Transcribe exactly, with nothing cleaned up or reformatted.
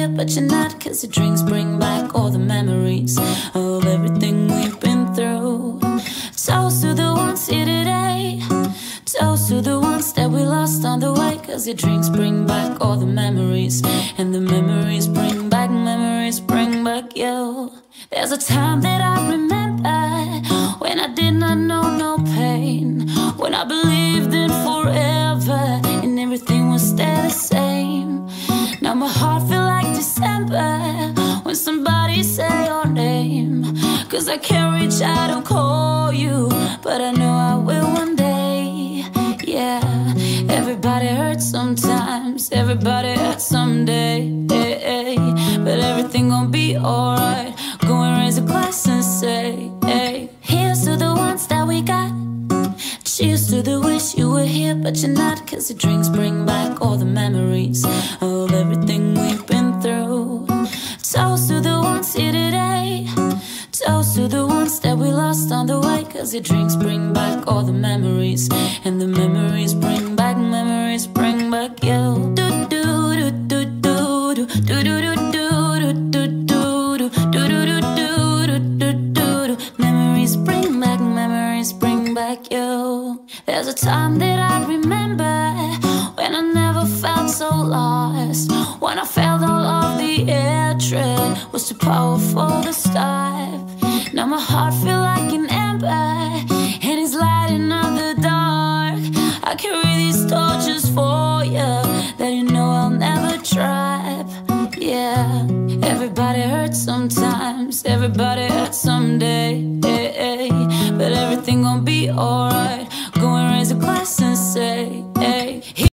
here, but you're not, cause the drinks bring back all the memories of everything we've been through. Toast to the ones here today, toast to the ones that we lost on the way, cause the drinks bring back all the memories, and the memories bring back, memories bring back you. There's a time that I remember when I did not know no pain, when I believed in forever and everything would stay the same. Now my heart feel like December when somebody say your name, cause I can't reach out and call you, but I know I will one day. Yeah, everybody hurts sometimes, everybody hurts someday, hey, hey. But everything gon' be alright. Go and raise a glass and say, hey, here's to the ones that we got. Cheers to the wish you were here, but you're not, cause the drinks bring back all the memories of everything we've been through. Toast to the ones here today, toast to the ones that we lost on the way, cause the drinks bring back all the memories, and the memories bring back, memories bring back you. Do do do do do do do do do do do do do do do. Memories bring back, memories bring back you. There's a time that I remember when I never felt so lost, when I felt all of the air tread was too powerful to stop. Now my heart feel like an ember, and it's lighting up the dark. I carry these torches for you that you know I'll never drop. Yeah, everybody hurts sometimes, everybody hurts someday, hey, hey. But everything gon' be alright. Go and raise a glass and